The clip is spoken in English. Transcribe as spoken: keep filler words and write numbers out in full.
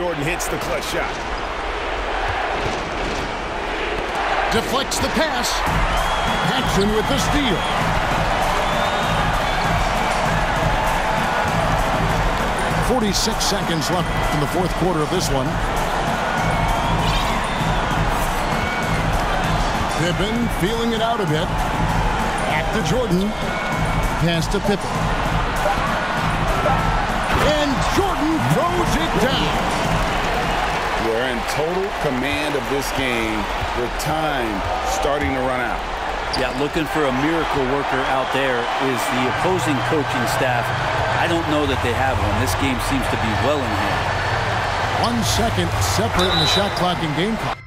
Jordan hits the clutch shot. Deflects the pass. Paxson with the steal. forty-six seconds left in the fourth quarter of this one. Pippen feeling it out a bit. Back to Jordan. Pass to Pippen. And Jordan throws it down. We're in total command of this game with time starting to run out. Yeah, looking for a miracle worker out there is the opposing coaching staff. I don't know that they have one. This game seems to be well in hand. One second separate in the shot clock and game clock.